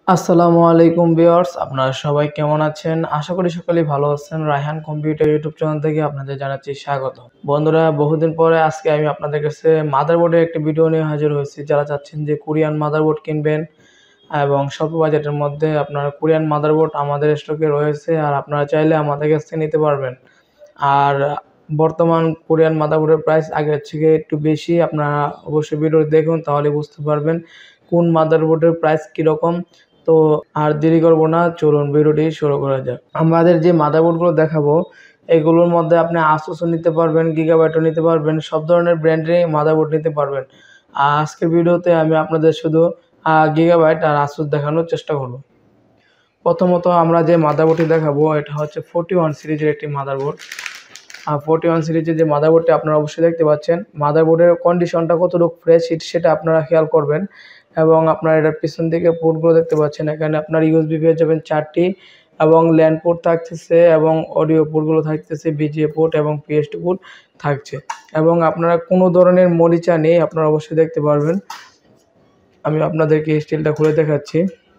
আসসালামু আলাইকুম ভিউয়ার্স, আপনারা সবাই কেমন আছেন? আশা করি সকলেই ভালো আছেন। রায়হান কম্পিউটার ইউটিউব চ্যানেল থেকে আপনাদের জানাচ্ছি স্বাগত। বন্ধুরা, বহুদিন পরে আজকে আমি আপনাদের কাছে মাদারবোর্ডের একটি ভিডিও নিয়ে হাজির হয়েছি। যারা চাচ্ছেন যে কোরিয়ান মাদারবোর্ড কিনবেন এবং স্বল্প বাজেটের মধ্যে আপনারা কোরিয়ান মাদারবোর্ড আমাদের স্টকে রয়েছে, আর আপনারা চাইলে আমাদের কাছ থেকে নিতে পারবেন। আর বর্তমান কোরিয়ান মাদারবোর্ডের প্রাইস আগের থেকে একটু বেশি। আপনারা অবশ্যই ভিডিও দেখুন, তাহলে বুঝতে পারবেন কোন মাদারবোর্ডের প্রাইস কীরকম। তো আর দেরি করব না, চলুন ভিডিওটি শুরু করা যাক। আমাদের যে মাদারবোর্ডগুলো দেখাবো এগুলোর মধ্যে আপনি আসুসও নিতে পারবেন, গিগাবাইটও নিতে পারবেন, সব ধরনের ব্র্যান্ডেরই মাদারবোর্ড নিতে পারবেন। আজকের ভিডিওতে আমি আপনাদের শুধু গিগাবাইট আর আসুস দেখানোর চেষ্টা করব। প্রথমত আমরা যে মাদারবোর্ডটি দেখাবো এটা হচ্ছে 41 সিরিজের একটি মাদারবোর্ড। 41 সিরিজের যে মাদারবোর্ডটি আপনারা অবশ্যই দেখতে পাচ্ছেন, মাদারবোর্ডের কন্ডিশনটা কতটুকু ফ্রেশ সেটা আপনারা খেয়াল করবেন। এবং আপনারা এটার পিছন দিকে পোর্টগুলো দেখতে পাচ্ছেন, এখানে আপনার ইউএসবি পেয়ে যাবেন 4টি এবং ল্যান্ড পোর্ট থাকতেছে এবং অডিও পোর্টগুলো থাকতেছে, বিজিএ পোর্ট এবং পিএসটি পোর্ট থাকছে। এবং আপনারা কোনো ধরনের মরিচা নেই, আপনারা অবশ্যই দেখতে পারবেন। আমি আপনাদেরকে স্টিলটা খুলে দেখাচ্ছি।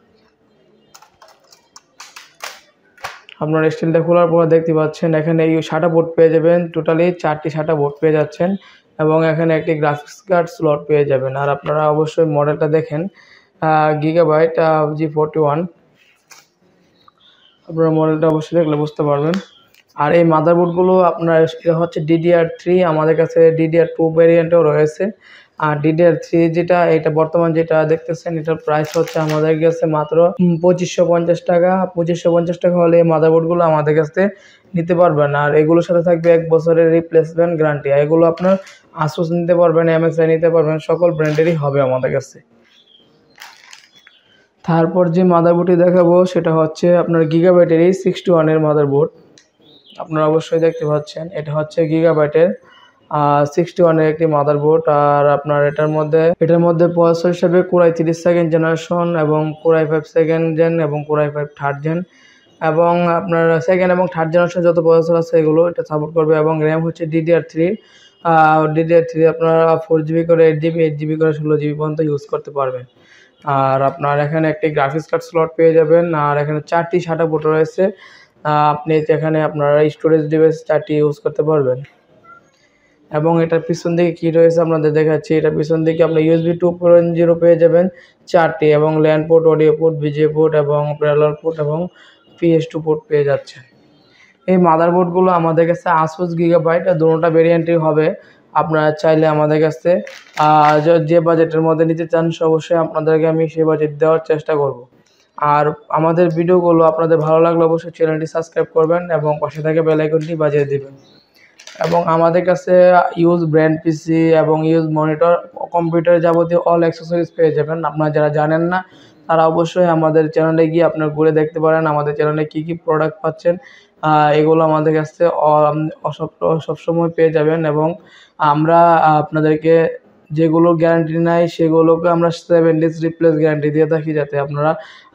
আপনার স্টিলটা খোলার পর দেখতে পাচ্ছেন এখানে এই SATA পোর্ট পেয়ে যাবেন, টোটালি 4টি SATA পোর্ট পেয়ে যাচ্ছেন এবং এখানে একটি গ্রাফিক্স কার্ড স্লট পেয়ে যাবেন। আর আপনারা অবশ্যই মডেলটা দেখেন, গিগাবাইট G41। আপনারা মডেলটা অবশ্যই দেখলে বুঝতে পারবেন। আর এই মাদারবোর্ডগুলো আপনার এটা হচ্ছে DDR3, আমাদের কাছে DDR2 ভ্যারিয়েন্টও রয়েছে। আর DDR3 যেটা, এটা বর্তমান যেটা দেখতেছেন, এটার প্রাইস হচ্ছে আমাদের কাছে মাত্র 2550 টাকা। 2550 টাকা হলে এই মাদারবোর্ডগুলো আমাদের কাছে নিতে পারবেন। আর এগুলোর সাথে থাকবে 1 বছরের রিপ্লেসমেন্ট গ্যারান্টি। এগুলো আপনার আসুস নিতে পারবেন, MSI নিতে পারবেন, সকল ব্র্যান্ডেরই হবে আমাদের কাছে। তারপর যে মাদারবোর্ডটি দেখাবো সেটা হচ্ছে আপনার গিগাবাইটেরই 61 এর মাদারবোর্ড। আপনারা অবশ্যই দেখতে পাচ্ছেন এটা হচ্ছে গিগাবাইটের 61 এর একটি মাদারবোর্ড। আর আপনার এটার মধ্যে প্রসেসর হিসেবে কোর i3 সেকেন্ড জেনারেশন এবং কোর i5 সেকেন্ড জেন এবং কোর i5 থার্ড জেন, এবং আপনার সেকেন্ড এবং থার্ড জেনারেশন যত প্রসেসর আছে এগুলো এটা সাপোর্ট করবে। এবং র্যাম হচ্ছে DDR3। আপনারা 4GB করে 8GB 8GB করে 16GB পর্যন্ত ইউজ করতে পারবেন। আর আপনার এখানে একটি গ্রাফিক্স কার্ড স্লট পেয়ে যাবেন। আর এখানে 4টি SATA পোর্ট রয়েছে। আপনি এখানে আপনারা স্টোরেজ ডিভাইস 4টি ইউজ করতে পারবেন। এবং এটার পিছন দিকে কী রয়েছে আপনাদের দেখাচ্ছি। এটার পিছন দিকে আপনি USB 2.0 পেয়ে যাবেন 4টি, এবং land port, audio port, VGA port এবং প্যারালাল পোর্ট এবং PS2 পোর্ট পেয়ে যাচ্ছে। এই মাদারবোর্ডগুলো আমাদের কাছে আসুস গিগাবাইট দুটোটা ভেরিয়েন্টই হবে। আপনারা চাইলে আমাদের কাছে যে বাজেটের মধ্যে নিতে চান অবশ্যই আপনাদেরকে আমি সেই বাজেট দেওয়ার চেষ্টা করব। আর আমাদের ভিডিওগুলো আপনাদের ভালো লাগলে অবশ্যই চ্যানেলটি সাবস্ক্রাইব করবেন এবং পাশে থাকা বেল আইকনটি বাজিয়ে দিবেন। এবং আমাদের কাছে ইউজ ব্র্যান্ড পিসি এবং ইউজ মনিটর, কম্পিউটার যাবতীয় অল অ্যাক্সেসরিজ পেয়ে যাবেন। আপনারা যারা জানেন না তারা অবশ্যই আমাদের চ্যানেলে গিয়ে আপনার ঘুরে দেখতে পারেন আমাদের চ্যানেলে কী কী প্রোডাক্ট পাচ্ছেন। এগুলো আমাদের কাছে সবসময় পেয়ে যাবেন। এবং আমরা আপনাদেরকে যেগুলো গ্যারান্টি নাই সেগুলোকে আমরা 7 days রিপ্লেস গ্যারান্টি দিয়ে থাকি, যাতে আপনারা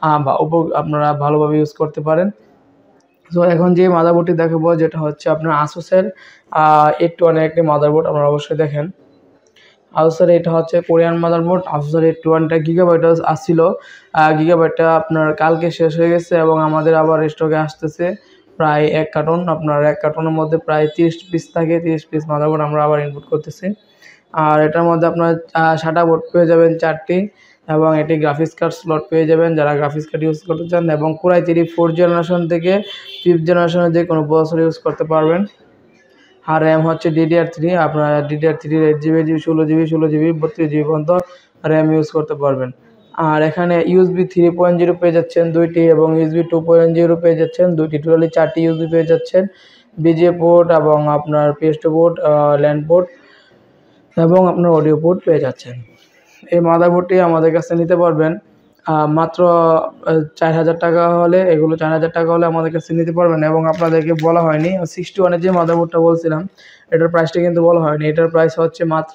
ভালোভাবে ইউজ করতে পারেন। তো এখন যে মাদারবোর্ডটি দেখাবো যেটা হচ্ছে আপনার আসুসের 81 এর একটি মাদারবোর্ড। আপনারা অবশ্যই দেখেন আসুসের এটা হচ্ছে কোরিয়ান মাদারবোর্ড। আসুসের 81টা গিগাবাইট আসছিল, গিগাবাইটটা আপনার কালকে শেষ হয়ে গেছে এবং আমাদের আবার স্টকে আসতেছে প্রায় 1 কার্টন। আপনার 1 কার্টনের মধ্যে প্রায় 30 পিস থাকে, 30 পিস মাদারবোর্ড আমরা আবার ইনপুট করতেছি। আর এটার মধ্যে আপনার SATA পোর্ট পেয়ে যাবেন 4টি এবং এটি গ্রাফিক্স কার্ড স্লট পেয়ে যাবেন যারা গ্রাফিক্স কার্ড ইউজ করতে চান। এবং কোর i3 4th জেনারেশন থেকে 5th জেনারেশনের যে কোনো প্রসেসর ইউজ করতে পারবেন। আর র্যাম হচ্ছে DDR3, আপনারা DDR3 8GB 16GB 32GB পর্যন্ত র্যাম ইউজ করতে পারবেন। আর এখানে USB 3.0 পেয়ে যাচ্ছেন 2টি এবং USB 2.0 পেয়ে যাচ্ছেন 2টি, টোটালি 4টি USB পেয়ে যাচ্ছেন, বিজিএ পোর্ট এবং আপনার PS2 পোর্ট, ল্যান্ড পোর্ট এবং আপনার অডিও পোর্ট পেয়ে যাচ্ছেন। এই মাদারবোর্ডটি আমাদের কাছে নিতে পারবেন মাত্র 4000 টাকা হলে। এগুলো 4000 টাকা হলে আমাদের কাছে নিতে পারবেন। এবং আপনাদেরকে বলা হয়নি 61 এর যে মাদারবোর্ডটা বলছিলাম এটার প্রাইসটা কিন্তু বলা হয়নি। এটার প্রাইস হচ্ছে মাত্র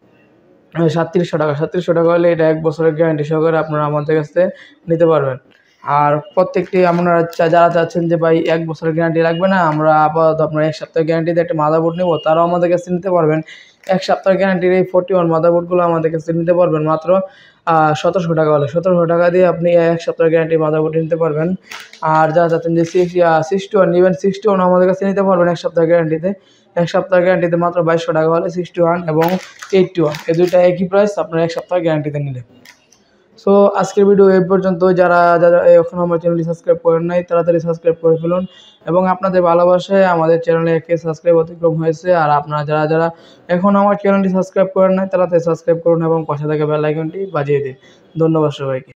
3700 টাকা। 3700 টাকা হলে এটা 1 বছরের গ্যারান্টি সহকারে আপনারা আমাদের কাছে নিতে পারবেন। আর প্রত্যেকটি আপনারা যারা চাচ্ছেন যে ভাই 1 বছরের গ্যারান্টি লাগবে না, আমরা আপাতত আপনার 1 সপ্তাহের গ্যারান্টিতে একটা মাদারবোর্ড নেব, তারাও আমাদের কাছে নিতে পারবেন। 1 সপ্তাহ গ্যারান্টির এই 41 মাদারবোর্ডগুলো আমাদের কাছে নিতে পারবেন মাত্র 1700 টাকা হলে। 1700 টাকা দিয়ে আপনি 1 সপ্তাহ গ্যারান্টির মাদারবোর্ড নিতে পারবেন। আর যারা চাচ্ছেন যে 61 নিবেন, 61 আমাদের কাছে নিতে পারবেন 1 সপ্তাহ গ্যারান্টিতে। 1 সপ্তাহ গ্যারান্টিতে মাত্র 2200 টাকা হলে 61 এবং 81 এই দুইটা একই প্রাইস আপনার 1 সপ্তাহ গ্যারান্টিতে নিলে। সো আজকের ভিডিও এই পর্যন্ত। যারা এখনও আমার চ্যানেলটি সাবস্ক্রাইব করেন নাই তাড়াতাড়ি সাবস্ক্রাইব করে ফেলুন এবং আপনাদের ভালোবাসায় আমাদের চ্যানেলে 1K সাবস্ক্রাইব অতিক্রম হয়েছে। আর আপনারা যারা এখনও আমার চ্যানেলটি সাবস্ক্রাইব করেন নাই তাড়াতাড়ি সাবস্ক্রাইব করুন এবং পাশে থাকা বেল আইকনটি বাজিয়ে দিন। ধন্যবাদ সবাইকে।